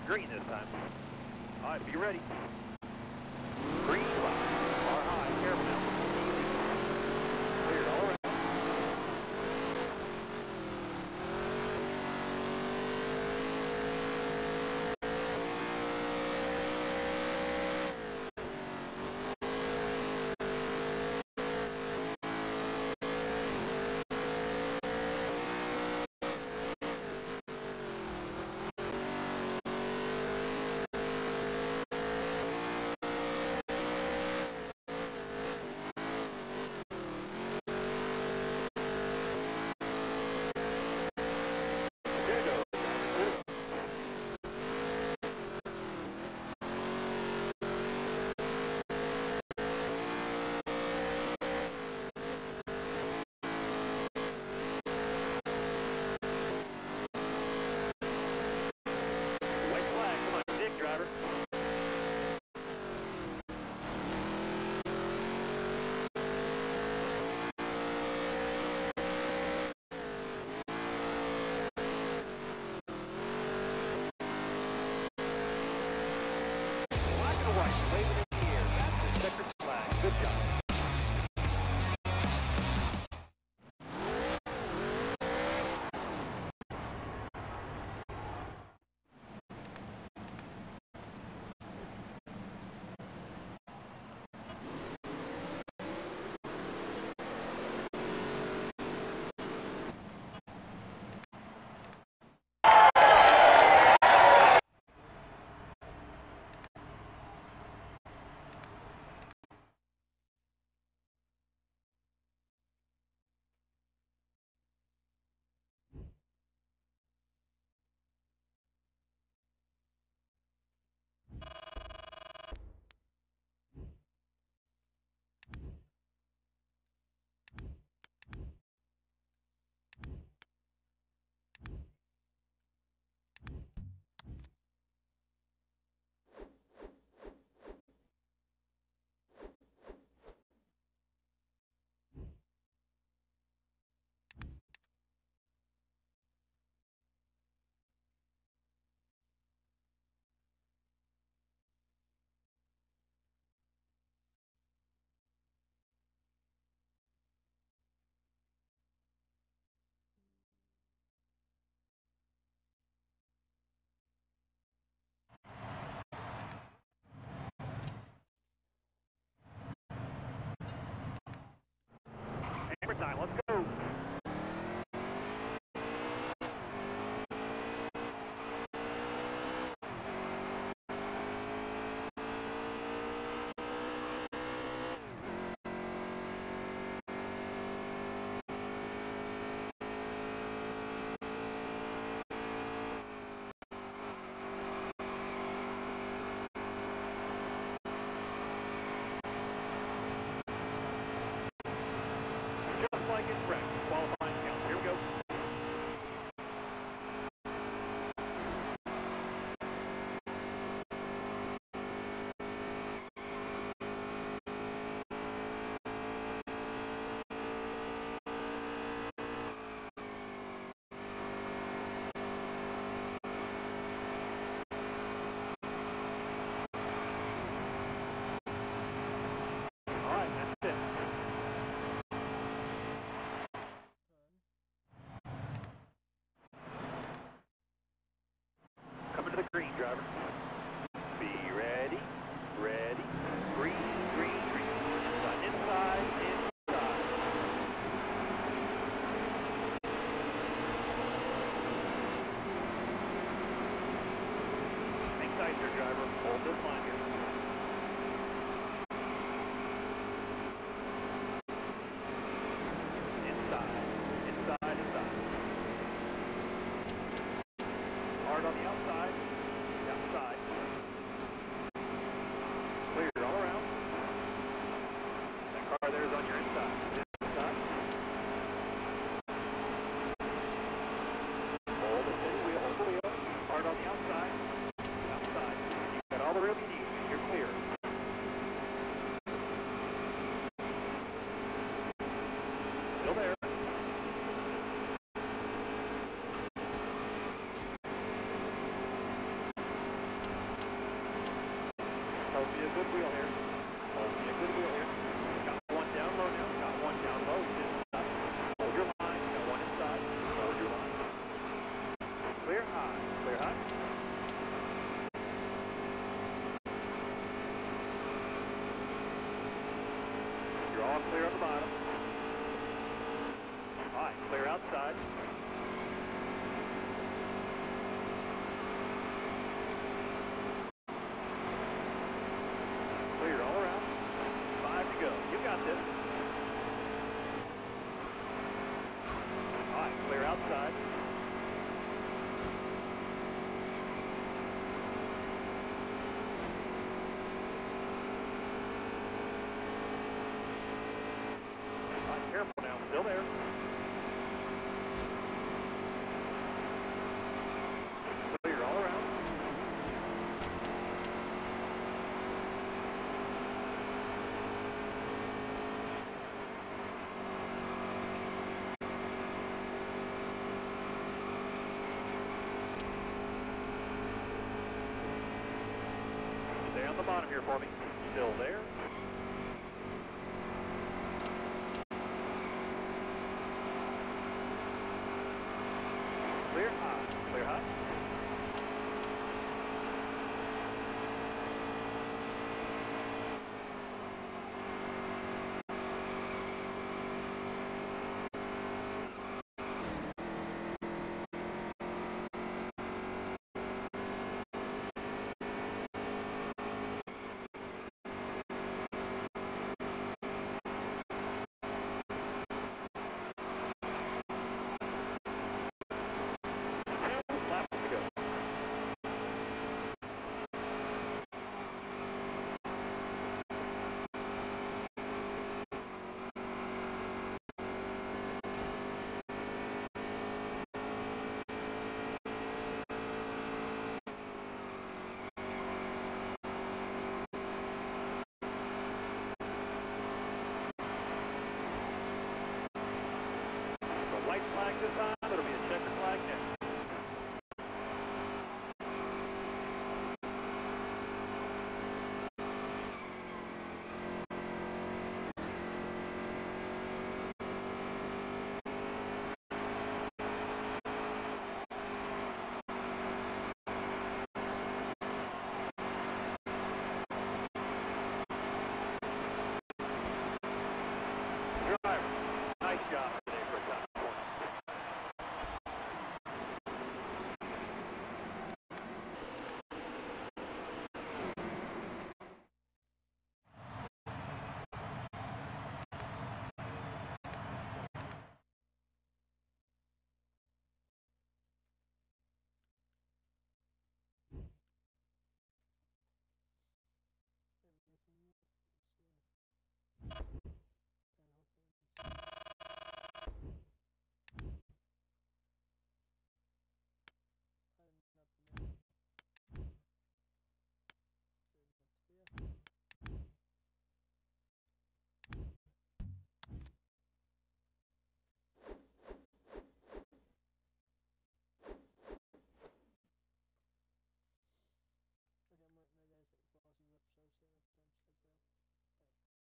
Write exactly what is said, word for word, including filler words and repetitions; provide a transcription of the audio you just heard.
green this time. All right, be ready. Green flag. Far high, careful now. Easy. Cleared all around. Wave it in the air. That's the checkered flag. Good job. Hammer time, let's go. Like it's wrecked. Qualifying count. Here we go. All right, that's it. Coming to the green, driver. Be ready, ready. Green, green, green. Inside, inside, inside. Hang tight there, driver. Hold this line here. Inside, inside, inside. Hard on the outside. Outside. You're all clear on the bottom. All right, clear outside. Clear all around. Five to go. You got this. All right, clear outside. All right, careful now. Still there. Clear all around. Stay on the bottom here for me. Still there. Clear high. Clear high. Two laps to go. The white flag this time.